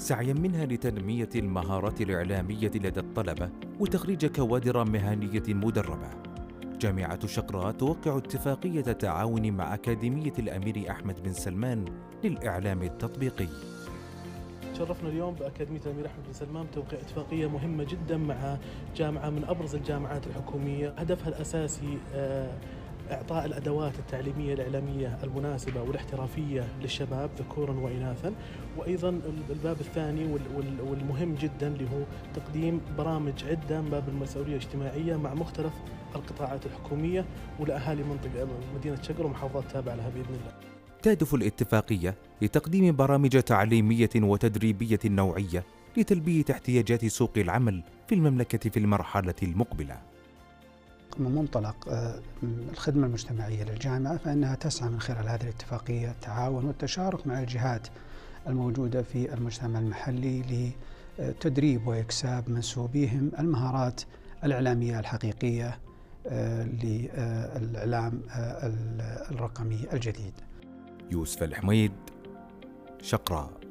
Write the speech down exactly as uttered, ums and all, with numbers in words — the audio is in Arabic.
سعيا منها لتنمية المهارات الإعلامية لدى الطلبة وتخريج كوادر مهنية مدربة. جامعة شقراء توقع اتفاقية تعاون مع أكاديمية الأمير أحمد بن سلمان للإعلام التطبيقي. شرفنا اليوم بأكاديمية الأمير أحمد بن سلمان بتوقيع اتفاقية مهمة جدا مع جامعة من أبرز الجامعات الحكومية، هدفها الأساسي إعطاء الأدوات التعليمية الإعلامية المناسبة والاحترافية للشباب ذكورا وإناثا، وأيضا الباب الثاني والمهم جدا اللي هو تقديم برامج عدة من باب المسؤولية الاجتماعية مع مختلف القطاعات الحكومية ولأهالي منطقة مدينة شقرة ومحافظات تابعة لها بإذن الله. تهدف الاتفاقية لتقديم برامج تعليمية وتدريبية نوعية لتلبية احتياجات سوق العمل في المملكة في المرحلة المقبلة. من منطلق الخدمة المجتمعية للجامعة فإنها تسعى من خلال هذه الاتفاقية التعاون والتشارك مع الجهات الموجودة في المجتمع المحلي لتدريب وإكساب منسوبيهم المهارات الإعلامية الحقيقية للإعلام الرقمي الجديد. يوسف الحميد، شقراء.